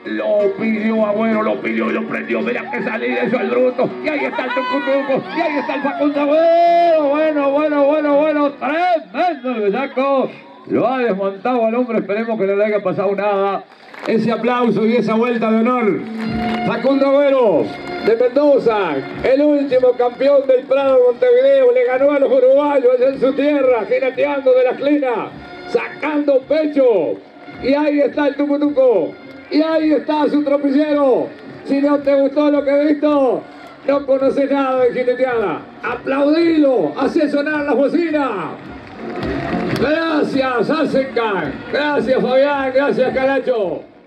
Lo pidió Agüero, lo pidió y lo prendió. Mira que salida eso el bruto. Y ahí está el tucutuco. Y ahí está el Facundo Agüero. Bueno. Tremendo el bellaco. Lo ha desmontado al hombre. Esperemos que no le haya pasado nada. Ese aplauso y esa vuelta de honor. Facundo Agüero de Mendoza, el último campeón del Prado Montevideo, le ganó a los uruguayos allá en su tierra, jineteando de la esquina, sacando pecho. Y ahí está el tucutuco. Y ahí está su tropillero. Si no te gustó lo que he visto, no conoces nada de jineteada. Aplaudilo, hace sonar las bocinas. Gracias, Asencan. Gracias, Fabián. Gracias, Caracho.